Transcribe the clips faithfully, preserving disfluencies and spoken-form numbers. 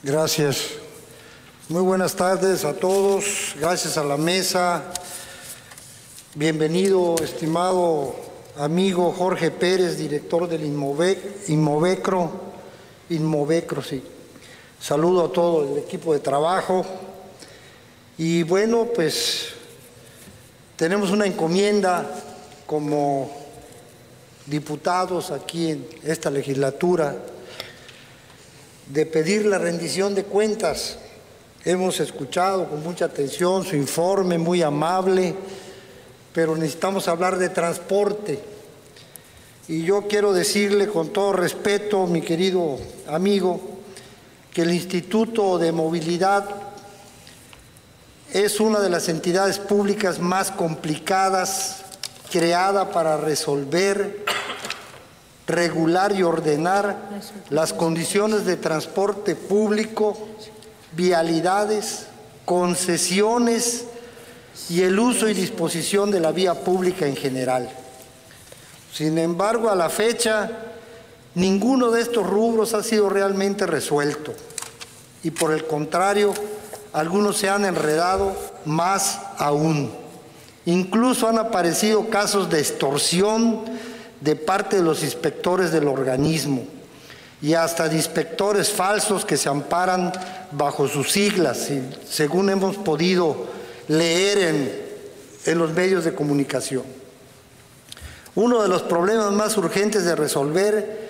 Gracias. Muy buenas tardes a todos. Gracias a la mesa. Bienvenido, estimado amigo Jorge Pérez, director del Inmove, Inmovecro. Inmovecro, sí. Saludo a todo el equipo de trabajo. Y bueno, pues tenemos una encomienda como diputados aquí en esta legislatura de pedir la rendición de cuentas. Hemos escuchado con mucha atención su informe, muy amable, pero necesitamos hablar de transporte. Y yo quiero decirle con todo respeto, mi querido amigo, que el Instituto de Movilidad es una de las entidades públicas más complicadas, creada para resolver, regular y ordenar las condiciones de transporte público, vialidades, concesiones y el uso y disposición de la vía pública en general. Sin embargo, a la fecha, ninguno de estos rubros ha sido realmente resuelto y, por el contrario, algunos se han enredado más aún. Incluso han aparecido casos de extorsión de parte de los inspectores del organismo y hasta de inspectores falsos que se amparan bajo sus siglas, según hemos podido leer en, en los medios de comunicación. Uno de los problemas más urgentes de resolver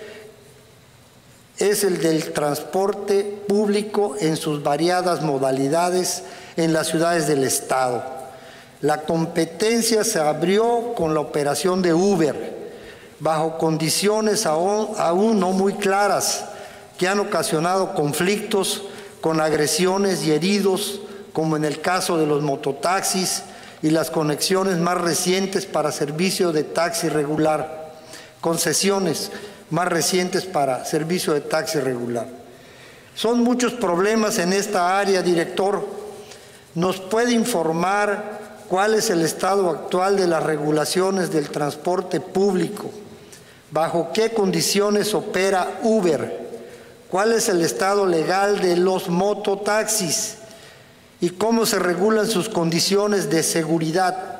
es el del transporte público en sus variadas modalidades en las ciudades del Estado. La competencia se abrió con la operación de Uber, bajo condiciones aún, aún no muy claras, que han ocasionado conflictos con agresiones y heridos, como en el caso de los mototaxis y las conexiones más recientes para servicio de taxi regular, concesiones más recientes para servicio de taxi regular. Son muchos problemas en esta área, director. ¿Nos puede informar cuál es el estado actual de las regulaciones del transporte público? ¿Bajo qué condiciones opera Uber? ¿Cuál es el estado legal de los mototaxis? ¿Y cómo se regulan sus condiciones de seguridad?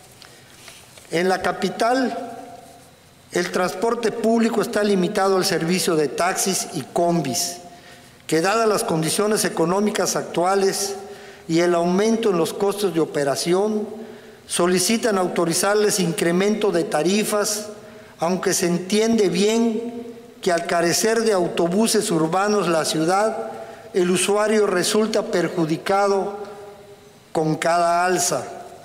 En la capital, el transporte público está limitado al servicio de taxis y combis, que dadas las condiciones económicas actuales y el aumento en los costos de operación, solicitan autorizarles incremento de tarifas, aunque se entiende bien que al carecer de autobuses urbanos la ciudad, el usuario resulta perjudicado con cada alza.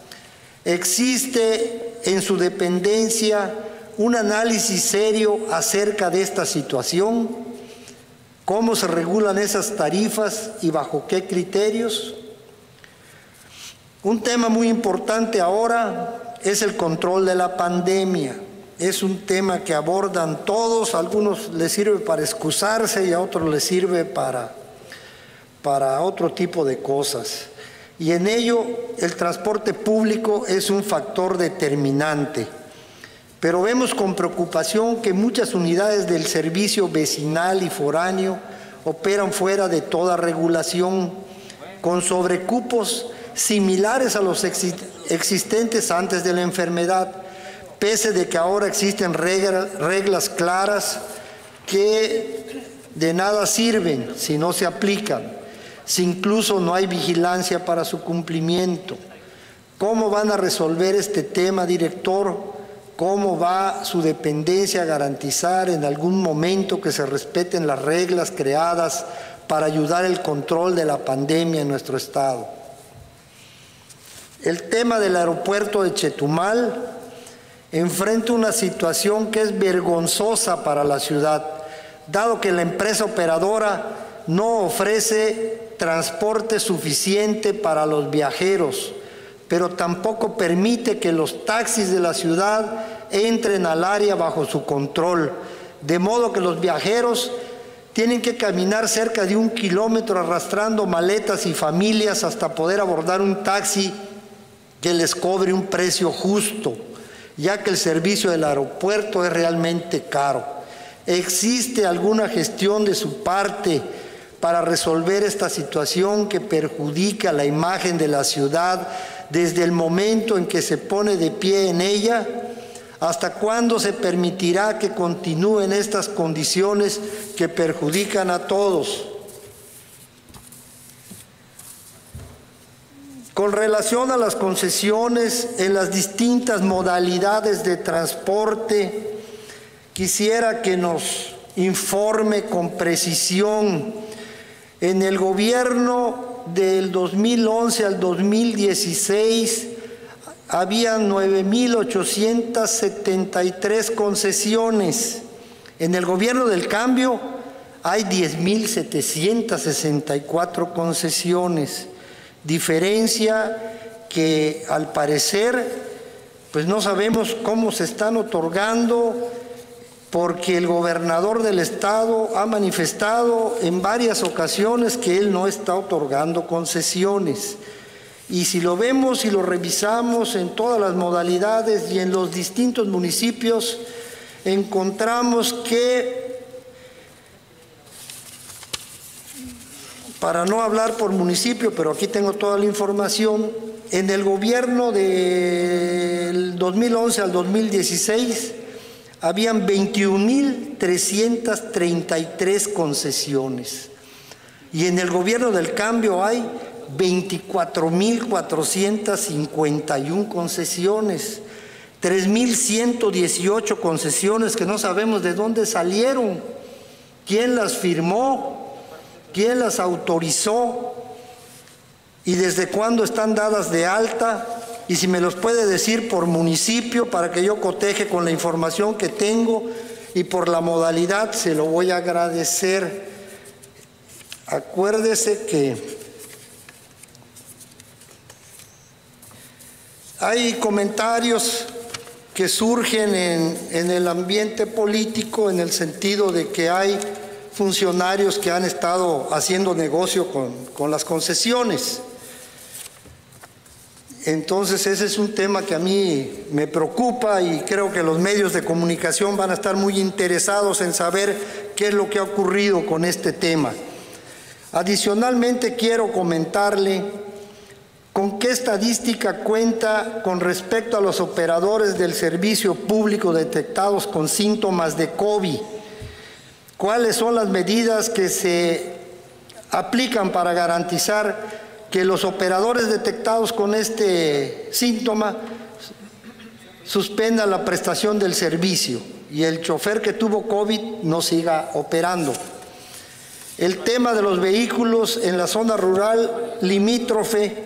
¿Existe en su dependencia un análisis serio acerca de esta situación? ¿Cómo se regulan esas tarifas y bajo qué criterios? Un tema muy importante ahora es el control de la pandemia. Es un tema que abordan todos, a algunos les sirve para excusarse y a otros les sirve para, para otro tipo de cosas. Y en ello el transporte público es un factor determinante. Pero vemos con preocupación que muchas unidades del servicio vecinal y foráneo operan fuera de toda regulación, con sobrecupos similares a los existentes antes de la enfermedad, pese de que ahora existen reglas, reglas claras que de nada sirven si no se aplican, si incluso no hay vigilancia para su cumplimiento. ¿Cómo van a resolver este tema, director? ¿Cómo va su dependencia a garantizar en algún momento que se respeten las reglas creadas para ayudar al control de la pandemia en nuestro estado? El tema del aeropuerto de Chetumal enfrenta una situación que es vergonzosa para la ciudad, dado que la empresa operadora no ofrece transporte suficiente para los viajeros, pero tampoco permite que los taxis de la ciudad entren al área bajo su control, de modo que los viajeros tienen que caminar cerca de un kilómetro arrastrando maletas y familias hasta poder abordar un taxi que les cobre un precio justo, ya que el servicio del aeropuerto es realmente caro. ¿Existe alguna gestión de su parte para resolver esta situación que perjudica la imagen de la ciudad desde el momento en que se pone de pie en ella? ¿Hasta cuándo se permitirá que continúen estas condiciones que perjudican a todos? Con relación a las concesiones en las distintas modalidades de transporte, quisiera que nos informe con precisión. En el gobierno del dos mil once al dos mil dieciséis había nueve mil ochocientas setenta y tres concesiones. En el gobierno del cambio hay diez mil setecientas sesenta y cuatro concesiones. Diferencia que al parecer pues no sabemos cómo se están otorgando, porque el gobernador del estado ha manifestado en varias ocasiones que él no está otorgando concesiones. Y si lo vemos y lo revisamos en todas las modalidades y en los distintos municipios, encontramos que, para no hablar por municipio, pero aquí tengo toda la información, en el gobierno del dos mil once al dos mil dieciséis habían veintiún mil trescientas treinta y tres concesiones y en el gobierno del cambio hay veinticuatro mil cuatrocientas cincuenta y una concesiones, tres mil ciento dieciocho concesiones que no sabemos de dónde salieron, quién las firmó, quién las autorizó y desde cuándo están dadas de alta, y si me los puede decir por municipio para que yo coteje con la información que tengo, y por la modalidad se lo voy a agradecer. Acuérdese que hay comentarios que surgen en, en el ambiente político en el sentido de que hay funcionarios que han estado haciendo negocio con, con las concesiones. Entonces ese es un tema que a mí me preocupa y creo que los medios de comunicación van a estar muy interesados en saber qué es lo que ha ocurrido con este tema. Adicionalmente quiero comentarle con qué estadística cuenta con respecto a los operadores del servicio público detectados con síntomas de COVID. ¿Cuáles son las medidas que se aplican para garantizar que los operadores detectados con este síntoma suspendan la prestación del servicio y el chofer que tuvo COVID no siga operando? El tema de los vehículos en la zona rural limítrofe,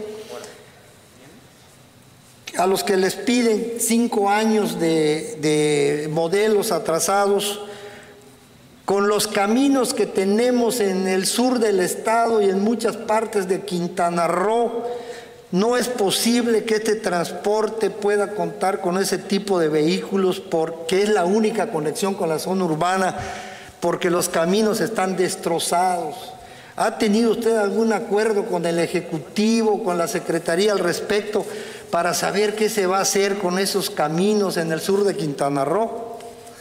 a los que les piden cinco años de, de modelos atrasados, con los caminos que tenemos en el sur del estado y en muchas partes de Quintana Roo, no es posible que este transporte pueda contar con ese tipo de vehículos porque es la única conexión con la zona urbana, porque los caminos están destrozados. ¿Ha tenido usted algún acuerdo con el Ejecutivo, con la Secretaría al respecto, para saber qué se va a hacer con esos caminos en el sur de Quintana Roo?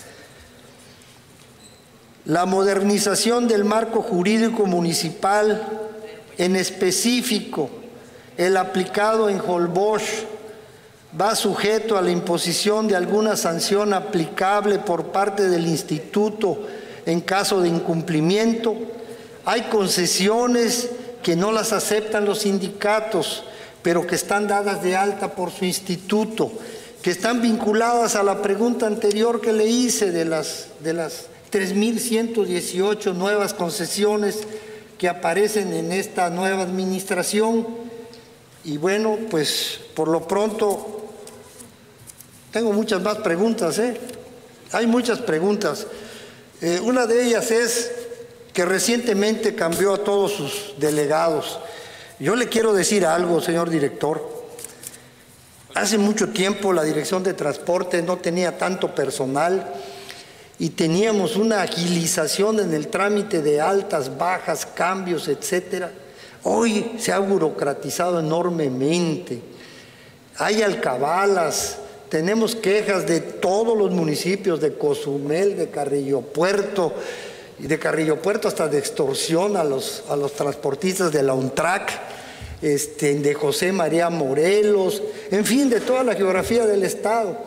La modernización del marco jurídico municipal, en específico el aplicado en Holbox, va sujeto a la imposición de alguna sanción aplicable por parte del instituto en caso de incumplimiento. Hay concesiones que no las aceptan los sindicatos, pero que están dadas de alta por su instituto, que están vinculadas a la pregunta anterior que le hice de las, de las tres mil ciento dieciocho nuevas concesiones que aparecen en esta nueva administración. Y bueno, pues por lo pronto tengo muchas más preguntas, ¿eh? Hay muchas preguntas. Eh, una de ellas es que recientemente cambió a todos sus delegados. Yo le quiero decir algo, señor director. Hace mucho tiempo la Dirección de Transporte no tenía tanto personal y teníamos una agilización en el trámite de altas, bajas, cambios, etcétera. Hoy se ha burocratizado enormemente. Hay alcabalas, tenemos quejas de todos los municipios, de Cozumel, de Carrillo Puerto, y de Carrillo Puerto hasta de extorsión a los, a los transportistas de la UNTRAC, este, de José María Morelos, en fin, de toda la geografía del Estado.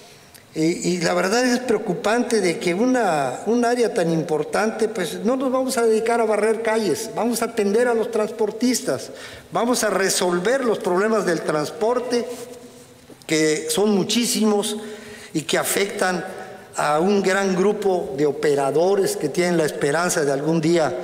Y, y la verdad es preocupante de que una, un área tan importante, pues no nos vamos a dedicar a barrer calles, vamos a atender a los transportistas, vamos a resolver los problemas del transporte, que son muchísimos y que afectan a un gran grupo de operadores que tienen la esperanza de algún día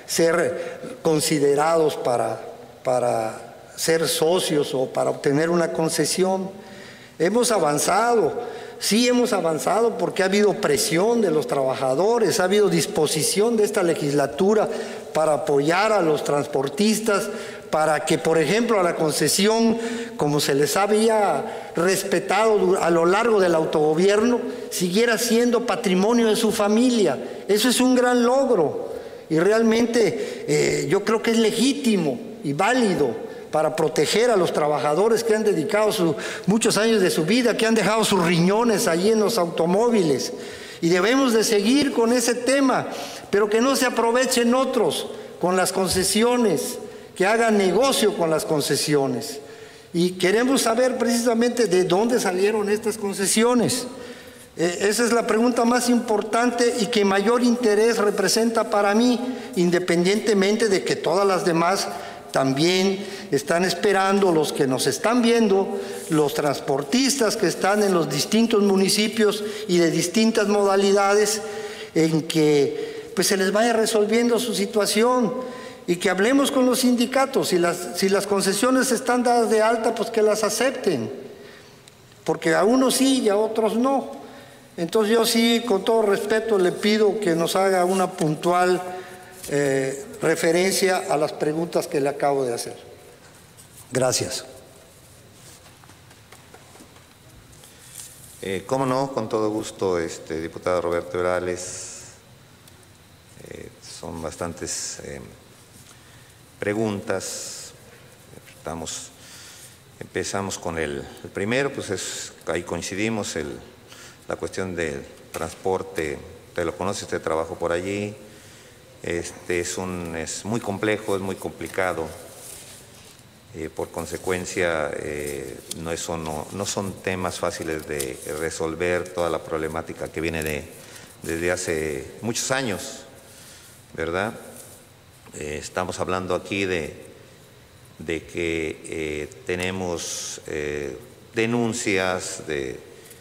ser considerados para, para ser socios o para obtener una concesión. Hemos avanzado. Sí hemos avanzado porque ha habido presión de los trabajadores, ha habido disposición de esta legislatura para apoyar a los transportistas, para que, por ejemplo, a la concesión, como se les había respetado a lo largo del autogobierno, siguiera siendo patrimonio de su familia. Eso es un gran logro y realmente eh, yo creo que es legítimo y válido para proteger a los trabajadores que han dedicado su, muchos años de su vida, que han dejado sus riñones allí en los automóviles. Y debemos de seguir con ese tema, pero que no se aprovechen otros con las concesiones, que hagan negocio con las concesiones. Y queremos saber precisamente de dónde salieron estas concesiones. Eh, esa es la pregunta más importante y que mayor interés representa para mí, independientemente de que todas las demás también están esperando, los que nos están viendo, los transportistas que están en los distintos municipios y de distintas modalidades, en que pues se les vaya resolviendo su situación y que hablemos con los sindicatos. Si las, si las concesiones están dadas de alta, pues que las acepten, porque a unos sí y a otros no. Entonces yo sí, con todo respeto, le pido que nos haga una puntual eh, referencia a las preguntas que le acabo de hacer. Gracias. Eh, cómo no, con todo gusto, este, diputado Roberto Herales. Eh, son bastantes eh, preguntas. Estamos, empezamos con el, el primero, pues es, ahí coincidimos, el, la cuestión del transporte. Usted lo conoce, usted trabajó por allí. Este es, un, es muy complejo, es muy complicado. Eh, por consecuencia, eh, no, eso no, no son temas fáciles de resolver, toda la problemática que viene de, desde hace muchos años, ¿verdad? Eh, estamos hablando aquí de, de que eh, tenemos eh, denuncias de,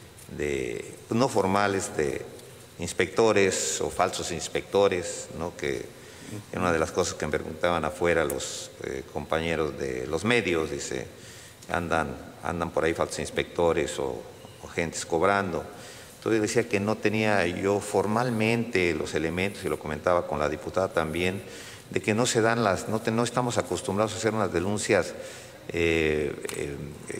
de, no formales de inspectores o falsos inspectores, ¿no? Que es una de las cosas que me preguntaban afuera los eh, compañeros de los medios, dice, andan, andan por ahí falsos inspectores o, o gentes cobrando. Entonces decía que no tenía yo formalmente los elementos, y lo comentaba con la diputada también, de que no se dan las, no, te, no estamos acostumbrados a hacer unas denuncias eh, eh,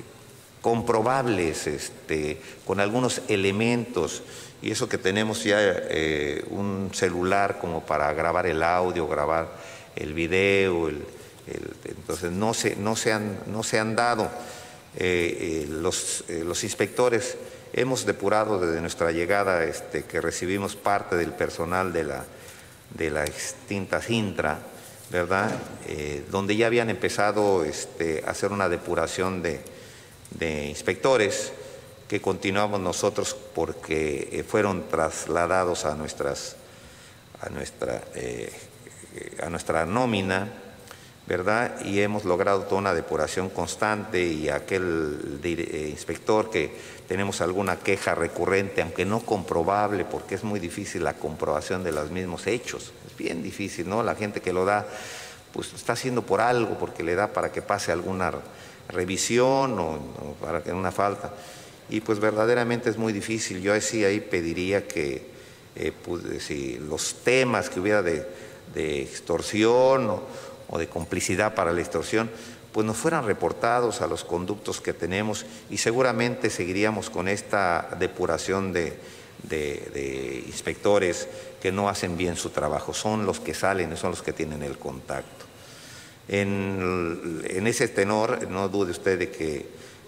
comprobables, este, con algunos elementos. Y eso que tenemos ya eh, un celular como para grabar el audio, grabar el video, el, el, entonces no se, no se, han, no se han dado. Eh, eh, los, eh, los inspectores hemos depurado desde nuestra llegada, este, que recibimos parte del personal de la, de la extinta Cintra, ¿verdad? Eh, donde ya habían empezado este, a hacer una depuración de, de inspectores, que continuamos nosotros porque fueron trasladados a, nuestras, a, nuestra, eh, a nuestra nómina, ¿verdad? Y hemos logrado toda una depuración constante, y aquel de, eh, inspector que tenemos alguna queja recurrente, aunque no comprobable, porque es muy difícil la comprobación de los mismos hechos, es bien difícil, ¿no? La gente que lo da, pues está haciendo por algo, porque le da para que pase alguna revisión o, o para que una falta. Y pues verdaderamente es muy difícil. Yo sí ahí pediría que eh, pues, si los temas que hubiera de, de extorsión o, o de complicidad para la extorsión, pues nos fueran reportados a los conductos que tenemos, y seguramente seguiríamos con esta depuración de, de, de inspectores que no hacen bien su trabajo. Son los que salen, son los que tienen el contacto. En, en ese tenor, no dude usted de que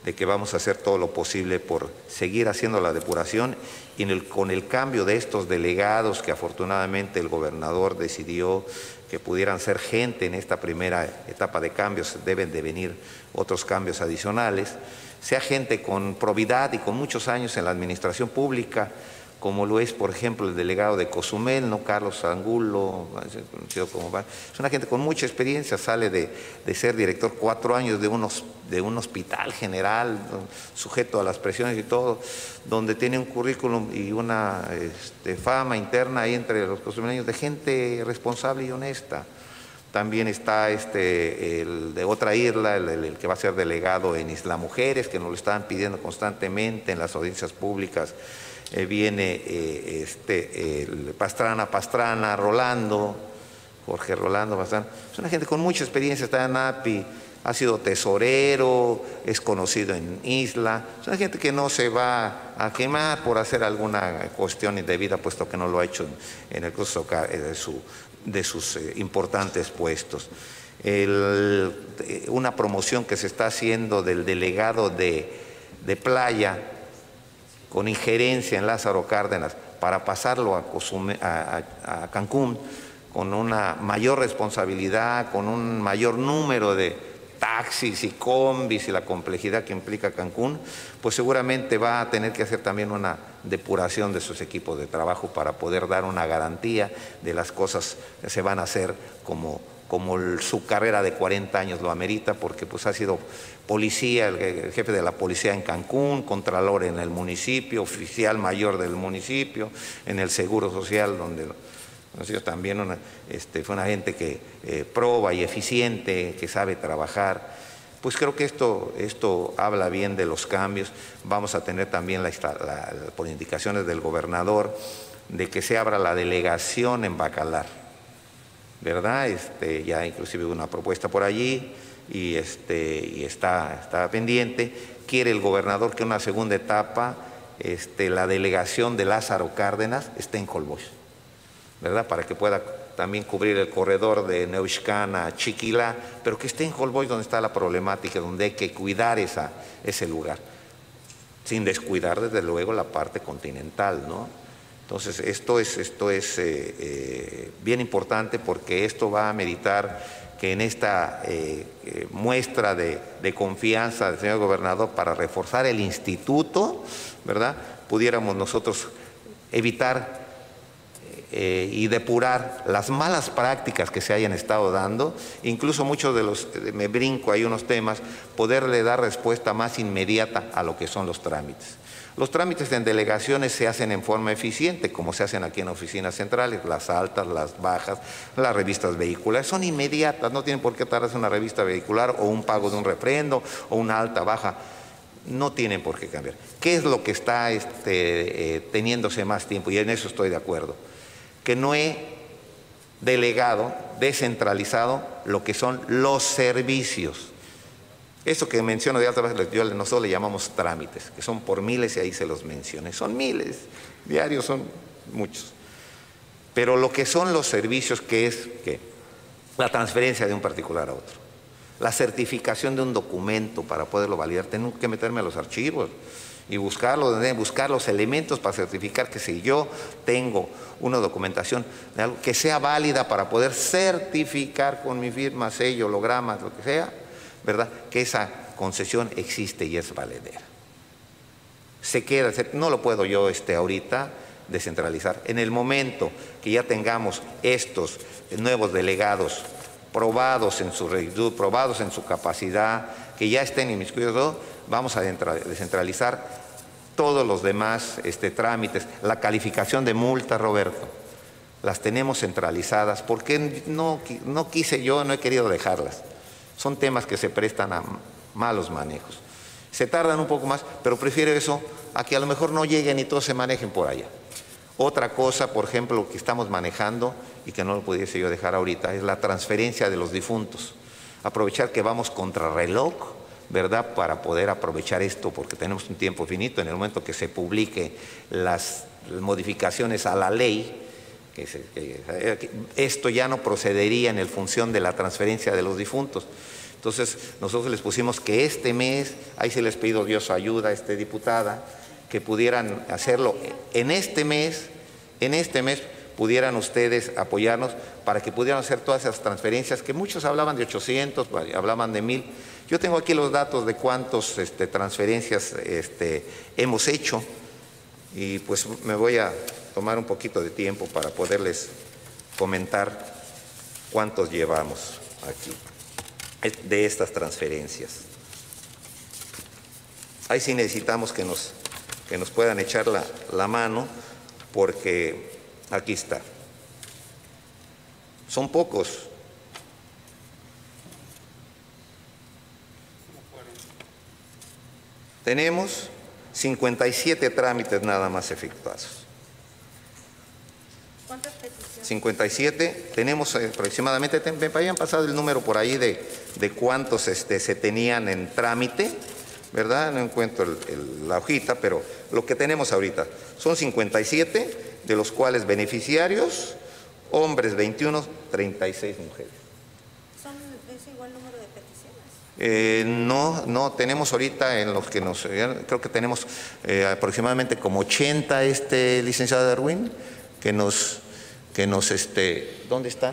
de que vamos a hacer todo lo posible por seguir haciendo la depuración y en el, con el cambio de estos delegados que afortunadamente el gobernador decidió que pudieran ser gente en esta primera etapa de cambios, deben de venir otros cambios adicionales, sea gente con probidad y con muchos años en la administración pública, como lo es, por ejemplo, el delegado de Cozumel, ¿no? Carlos Angulo, conocido como Van. Es una gente con mucha experiencia, sale de, de ser director cuatro años de, unos, de un hospital general, sujeto a las presiones y todo, donde tiene un currículum y una este, fama interna ahí entre los cozumeleños de gente responsable y honesta. También está este, el de otra isla, el, el, el que va a ser delegado en Isla Mujeres, que nos lo estaban pidiendo constantemente en las audiencias públicas. Eh, viene eh, este, el Pastrana, Pastrana, Rolando, Jorge Rolando Pastrana. Es una gente con mucha experiencia, está en A P I, ha sido tesorero, es conocido en Isla. Es una gente que no se va a quemar por hacer alguna cuestión indebida, puesto que no lo ha hecho en, en el curso de, su, de sus eh, importantes puestos. El, una promoción que se está haciendo del delegado de, de Playa, con injerencia en Lázaro Cárdenas, para pasarlo a, Cozumel, a, a, a Cancún, con una mayor responsabilidad, con un mayor número de taxis y combis y la complejidad que implica Cancún, pues seguramente va a tener que hacer también una depuración de sus equipos de trabajo para poder dar una garantía de las cosas que se van a hacer como, como el, su carrera de cuarenta años lo amerita, porque pues ha sido policía, el, el jefe de la policía en Cancún, contralor en el municipio, oficial mayor del municipio, en el Seguro Social, donde también una, este, fue una gente que eh, proba y eficiente, que sabe trabajar. Pues creo que esto, esto habla bien de los cambios. Vamos a tener también, la, la, por indicaciones del gobernador, de que se abra la delegación en Bacalar, ¿verdad? Este, ya inclusive una propuesta por allí y, este, y está, está pendiente. Quiere el gobernador que una segunda etapa, este, la delegación de Lázaro Cárdenas esté en Holbox, ¿verdad? Para que pueda también cubrir el corredor de Neuxcan a Chiquilá, pero que esté en Holbox donde está la problemática, donde hay que cuidar esa, ese lugar, sin descuidar desde luego la parte continental, ¿no? Entonces esto es, esto es eh, eh, bien importante, porque esto va a meditar que en esta eh, eh, muestra de, de confianza del señor gobernador para reforzar el instituto, ¿verdad?, pudiéramos nosotros evitar Eh, y depurar las malas prácticas que se hayan estado dando, incluso muchos de los, me brinco ahí unos temas, poderle dar respuesta más inmediata a lo que son los trámites. Los trámites en delegaciones se hacen en forma eficiente, como se hacen aquí en oficinas centrales, las altas, las bajas, las revistas vehiculares, son inmediatas, no tienen por qué tardarse una revista vehicular o un pago de un refrendo o una alta, baja. No tienen por qué cambiar. ¿Qué es lo que está este, eh, teniéndose más tiempo? Y en eso estoy de acuerdo. Que no he delegado, descentralizado lo que son los servicios. Eso que menciono de alta baja, nosotros le llamamos trámites, que son por miles y ahí se los mencioné. Son miles, diarios son muchos. Pero lo que son los servicios, que es ¿qué? La transferencia de un particular a otro, la certificación de un documento para poderlo validar, tengo que meterme a los archivos y buscarlo, buscar los elementos para certificar que si yo tengo una documentación de algo que sea válida para poder certificar con mi firma, sello, hologramas, lo que sea, ¿verdad?, que esa concesión existe y es valedera. Se queda, no lo puedo yo este, ahorita descentralizar. En el momento que ya tengamos estos nuevos delegados probados en su rectitud, probados en su capacidad, que ya estén inmiscuidos, vamos a descentralizar todos los demás este, trámites. La calificación de multas, Roberto, las tenemos centralizadas, porque no, no quise yo, no he querido dejarlas. Son temas que se prestan a malos manejos. Se tardan un poco más, pero prefiero eso a que a lo mejor no lleguen y todos se manejen por allá. Otra cosa, por ejemplo, que estamos manejando y que no lo pudiese yo dejar ahorita, es la transferencia de los difuntos. Aprovechar que vamos contra reloj, ¿verdad?, para poder aprovechar esto, porque tenemos un tiempo finito. En el momento que se publique las modificaciones a la ley, que se, que, esto ya no procedería en el función de la transferencia de los difuntos. Entonces, nosotros les pusimos que este mes, ahí se les pidió Dios su ayuda, este diputada, que pudieran hacerlo en este mes, en este mes pudieran ustedes apoyarnos para que pudieran hacer todas esas transferencias, que muchos hablaban de ochocientos, hablaban de mil. Yo tengo aquí los datos de cuántas este, transferencias este, hemos hecho y pues me voy a tomar un poquito de tiempo para poderles comentar cuántos llevamos aquí de estas transferencias. Ahí sí necesitamos que nos, que nos puedan echar la, la mano, porque aquí está. Son pocos. Tenemos cincuenta y siete trámites nada más efectuados. ¿Cuántas peticiones? cincuenta y siete, tenemos aproximadamente, me habían pasado el número por ahí de, de cuántos este, se tenían en trámite, ¿verdad? No encuentro el, el, la hojita, pero lo que tenemos ahorita son cincuenta y siete, de los cuales beneficiarios, hombres veintiuno, treinta y seis mujeres. ¿Son, ¿Es igual número de peticiones? Eh, no, no, tenemos ahorita en los que nos, creo que tenemos eh, aproximadamente como ochenta, este, licenciado Darwin, que nos, que nos, este, ¿dónde están?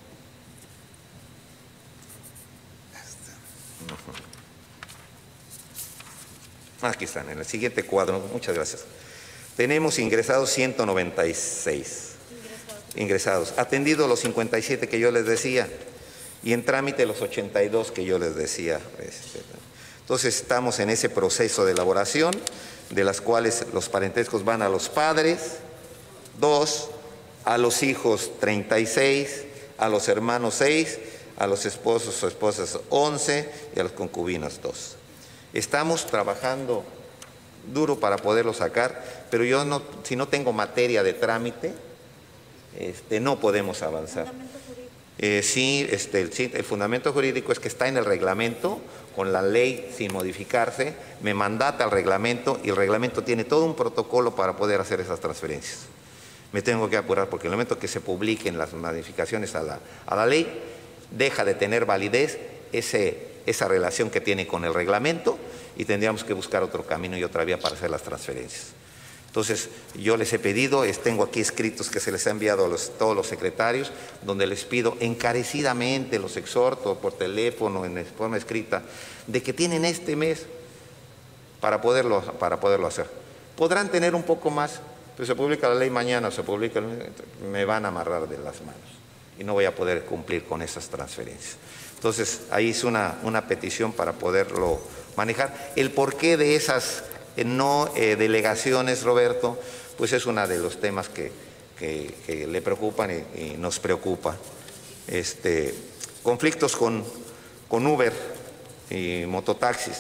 Aquí están, en el siguiente cuadro, muchas gracias. Tenemos ingresados ciento noventa y seis. Ingresados. Ingresados. Atendidos los cincuenta y siete que yo les decía, y en trámite los ochenta y dos que yo les decía. Entonces estamos en ese proceso de elaboración, de las cuales los parentescos van a los padres, dos, a los hijos treinta y seis, a los hermanos seis, a los esposos o esposas once y a los concubinos dos. Estamos trabajando duro para poderlo sacar, pero yo no, si no tengo materia de trámite, este, no podemos avanzar. ¿Fundamento jurídico? Eh, sí, este, el, sí, el fundamento jurídico es que está en el reglamento, con la ley sin modificarse, me mandata el reglamento y el reglamento tiene todo un protocolo para poder hacer esas transferencias. Me tengo que apurar porque en el momento que se publiquen las modificaciones a la, a la ley, deja de tener validez ese, esa relación que tiene con el reglamento y tendríamos que buscar otro camino y otra vía para hacer las transferencias. Entonces, yo les he pedido, tengo aquí escritos que se les ha enviado a los, todos los secretarios, donde les pido encarecidamente, los exhorto por teléfono, en forma escrita, de que tienen este mes para poderlo, para poderlo hacer. Podrán tener un poco más, pero se publica la ley mañana, se publica, me van a amarrar de las manos y no voy a poder cumplir con esas transferencias. Entonces, ahí es una, una petición para poderlo manejar. El porqué de esas no eh, delegaciones, Roberto, pues es uno de los temas que, que, que le preocupan y, y nos preocupa. Este, conflictos con, con Uber y mototaxis.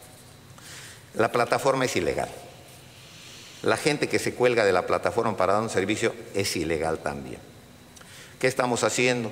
La plataforma es ilegal. La gente que se cuelga de la plataforma para dar un servicio es ilegal también. ¿Qué estamos haciendo?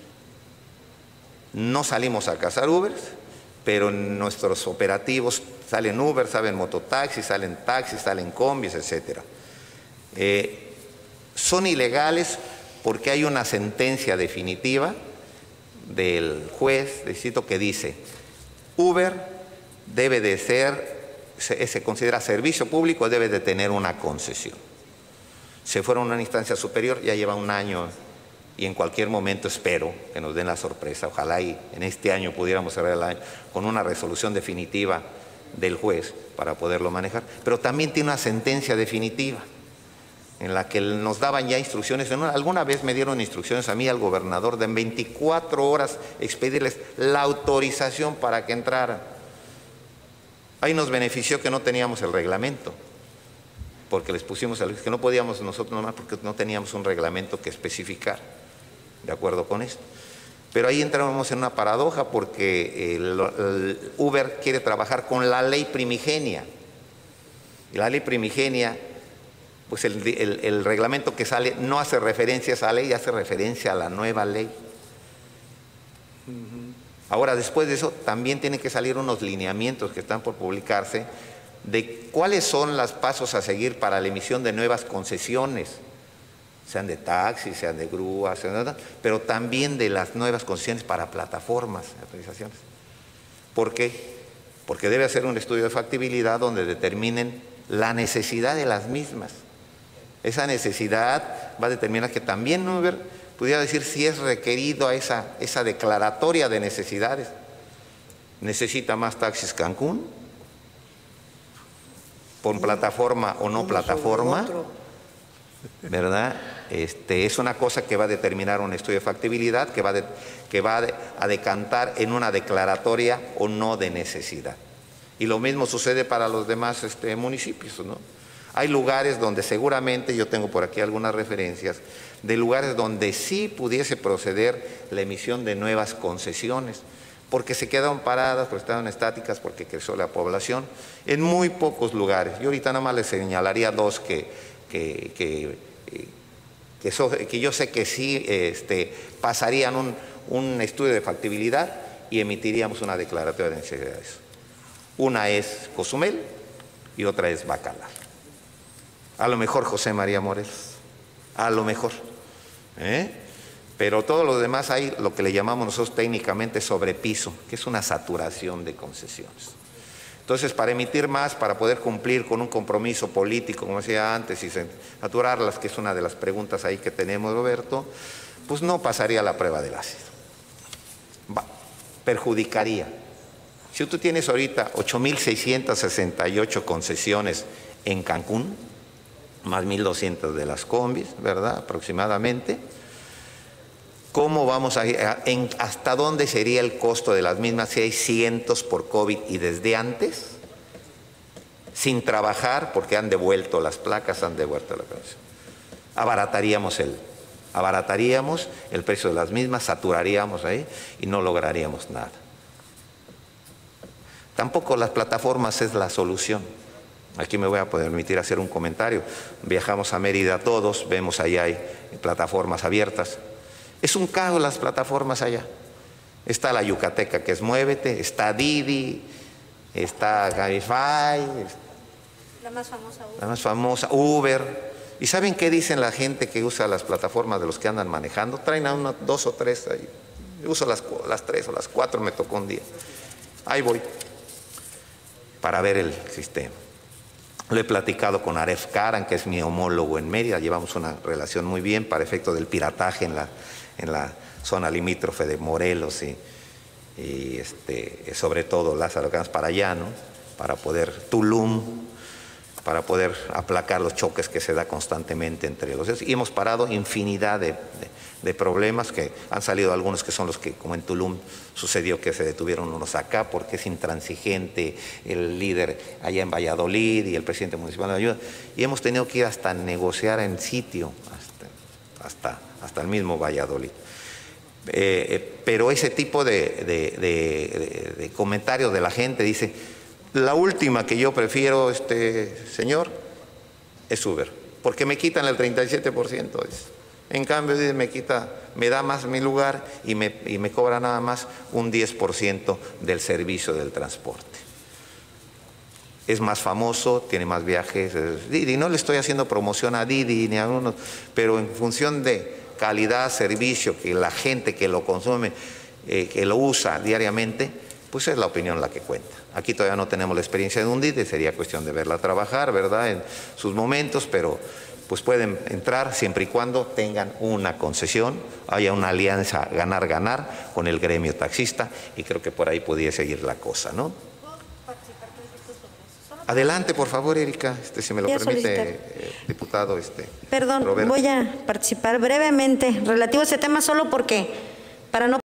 No salimos a cazar Ubers, pero en nuestros operativos salen Uber, salen mototaxis, salen taxis, salen combis, etcétera. Eh, son ilegales porque hay una sentencia definitiva del juez de distrito que dice Uber debe de ser, se, se considera servicio público, debe de tener una concesión. Se fueron a una instancia superior, ya lleva un año y en cualquier momento espero que nos den la sorpresa. Ojalá y en este año pudiéramos cerrar el año con una resolución definitiva del juez para poderlo manejar. Pero también tiene una sentencia definitiva en la que nos daban ya instrucciones. Alguna vez me dieron instrucciones a mí, al gobernador, de en veinticuatro horas expedirles la autorización para que entraran. Ahí nos benefició que no teníamos el reglamento, porque les pusimos el que no podíamos nosotros nomás porque no teníamos un reglamento que especificar de acuerdo con esto. Pero ahí entramos en una paradoja porque el, el Uber quiere trabajar con la ley primigenia. Y la ley primigenia, pues el, el, el reglamento que sale no hace referencia a esa ley, hace referencia a la nueva ley. Uh-huh. Ahora, después de eso, también tienen que salir unos lineamientos que están por publicarse de cuáles son los pasos a seguir para la emisión de nuevas concesiones, sean de taxis, sean de grúas, sean de, pero también de las nuevas concesiones para plataformas, autorizaciones. ¿Por qué? Porque debe hacer un estudio de factibilidad donde determinen la necesidad de las mismas. Esa necesidad va a determinar que también Uber pudiera decir si es requerido a esa, esa declaratoria de necesidades. ¿Necesita más taxis Cancún? ¿Por plataforma o no plataforma? ¿Verdad? Este, es una cosa que va a determinar un estudio de factibilidad, que va, de, que va a decantar en una declaratoria o no de necesidad. Y lo mismo sucede para los demás este, municipios, ¿no? Hay lugares donde seguramente, yo tengo por aquí algunas referencias, de lugares donde sí pudiese proceder la emisión de nuevas concesiones, porque se quedaron paradas, porque estaban estáticas, porque creció la población, en muy pocos lugares. Yo ahorita nada más les señalaría dos que, que, que, que, so, que yo sé que sí este, pasarían un, un estudio de factibilidad y emitiríamos una declaratoria de necesidades. Una es Cozumel y otra es Bacalar. A lo mejor José María Morelos, a lo mejor. ¿Eh? Pero todo lo demás hay lo que le llamamos nosotros técnicamente sobrepiso, que es una saturación de concesiones. Entonces, para emitir más, para poder cumplir con un compromiso político, como decía antes, y saturarlas, que es una de las preguntas ahí que tenemos, Roberto, pues no pasaría la prueba del ácido. Va, perjudicaría. Si tú tienes ahorita ocho mil seiscientas sesenta y ocho concesiones en Cancún, más mil doscientas de las combis, ¿verdad? Aproximadamente. ¿Cómo vamos a ir? En, ¿Hasta dónde sería el costo de las mismas si hay cientos por COVID y desde antes? Sin trabajar, porque han devuelto las placas, han devuelto la canción. Abarataríamos el, abarataríamos el precio de las mismas, saturaríamos ahí y no lograríamos nada. Tampoco las plataformas es la solución. Aquí me voy a permitir hacer un comentario. Viajamos a Mérida todos, vemos allá hay plataformas abiertas. Es un caos las plataformas allá. Está la Yucateca, que es Muévete, está Didi, está Cabify, la más famosa Uber. La más famosa, Uber. ¿Y saben qué dicen la gente que usa las plataformas de los que andan manejando? Traen a uno, dos o tres ahí. Yo uso las, las tres o las cuatro, me tocó un día. Ahí voy, para ver el sistema. Lo he platicado con Aref Karan, que es mi homólogo en Mérida, llevamos una relación muy bien para efecto del pirataje en la, en la zona limítrofe de Morelos y, y este, sobre todo Lázaro Cárdenas para allá, ¿no? Para poder, Tulum, para poder aplacar los choques que se da constantemente entre los... Y hemos parado infinidad de, de, de problemas que han salido algunos que son los que, como en Tulum, sucedió que se detuvieron unos acá porque es intransigente el líder allá en Valladolid y el presidente municipal no ayuda. Y hemos tenido que ir hasta negociar en sitio, hasta, hasta, hasta el mismo Valladolid. Eh, eh, pero ese tipo de, de, de, de, de comentarios de la gente dice... La última que yo prefiero, este señor, es Uber, porque me quitan el treinta y siete por ciento. En cambio, me quita, me da más mi lugar y me, y me cobra nada más un diez por ciento del servicio del transporte. Es más famoso, tiene más viajes. Didi, no le estoy haciendo promoción a Didi ni a uno, pero en función de calidad, servicio, que la gente que lo consume, eh, que lo usa diariamente, pues es la opinión la que cuenta. Aquí todavía no tenemos la experiencia de un Didi, sería cuestión de verla trabajar, ¿verdad?, en sus momentos, pero pues pueden entrar siempre y cuando tengan una concesión, haya una alianza ganar-ganar con el gremio taxista y creo que por ahí podría seguir la cosa, ¿no? ¿Puedo participar tantito sobre eso? Adelante, por favor, Erika, este, si me lo Voy a permite, solicitar. eh, diputado. Este, Perdón, Roberto. voy a participar brevemente relativo a ese tema solo porque, para no